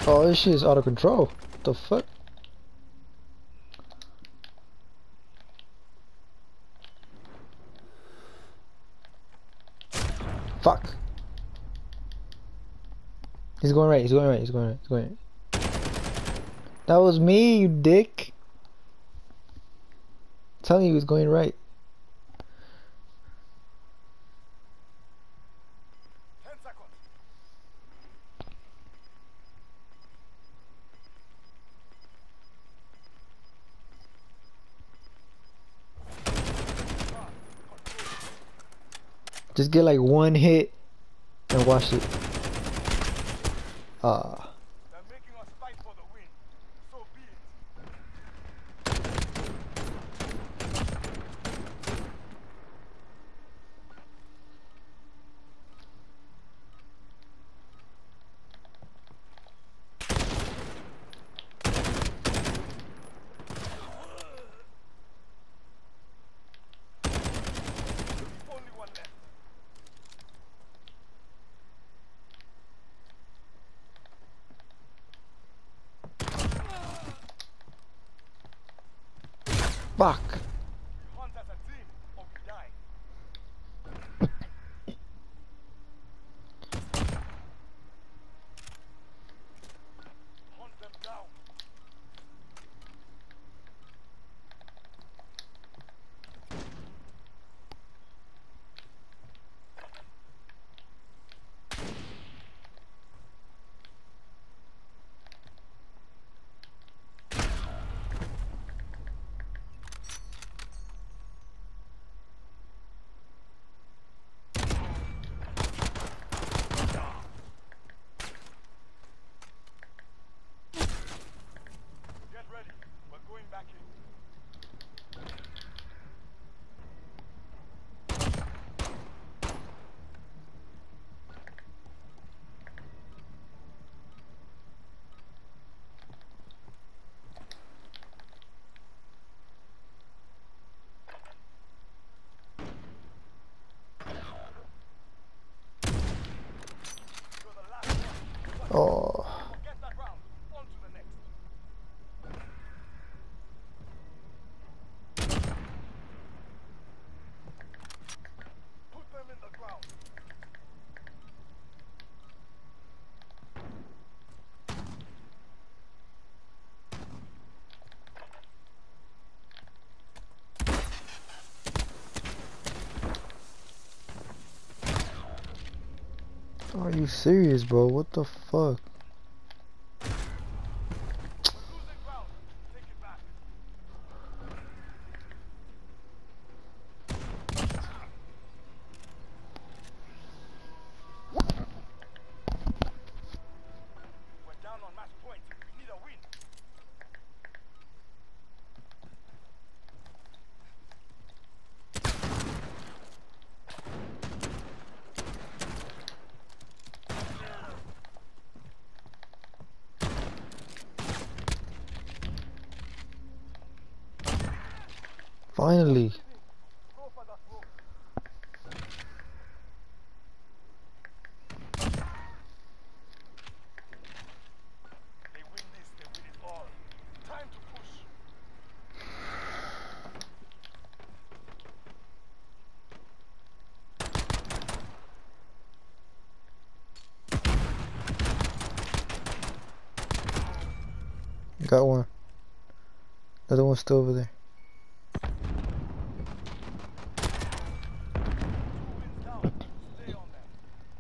Oh, this shit is out of control. What the fuck? Fuck. He's going right, he's going right, he's going right, he's going right. That was me, you dick. I'm telling you he was going right. 10 seconds. Just get like one hit and watch it. Ah. They're making us fight for the win. So be it. Only one left. Fuck. We hunt as a team or we die. Hunt them down. Get ready. We're going back in. You're the last one. Oh. Get that round. On to the next. Put them in the ground. Are you serious, bro? What the fuck? We're losing ground. Take it back. We're down on match point. We need a win. Finally. Go for that rope. They win this, they win it all. Time to push. Got one. The other one's still over there. 2 wins down. Stay on them.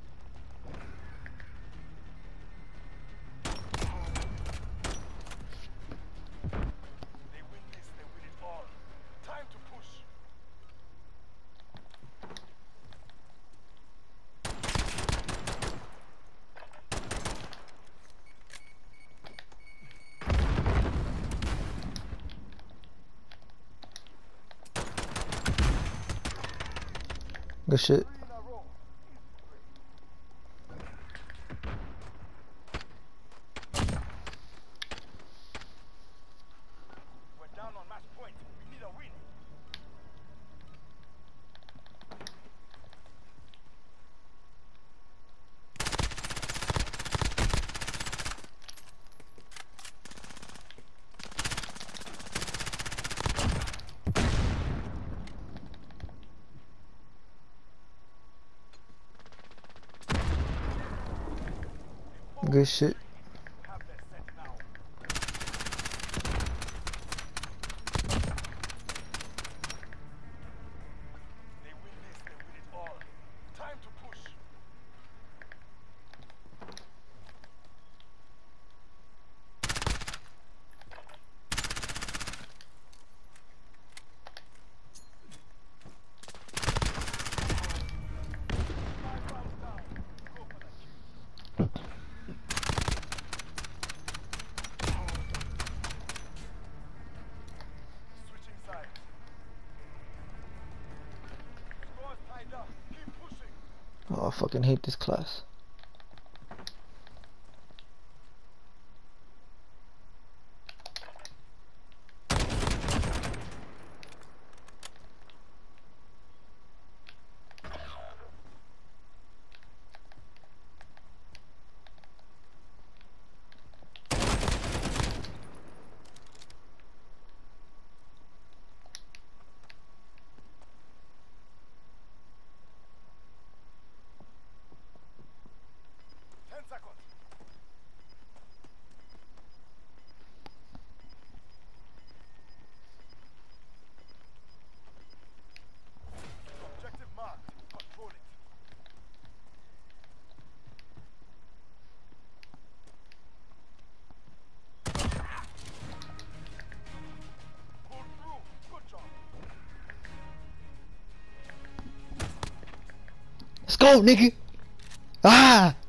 They win this, they win it all. Time to push. Good shit. 3 in a row. We're down on match point. We need a win. Good shit. Have that set now. They win this, they win it all. Time to push. Switching sides. Score's tied up. Keep pushing. Oh, I fucking hate this class. Seconds. Objective marked. Control it. Pull through. Good job. Let's go, nigga. Ah.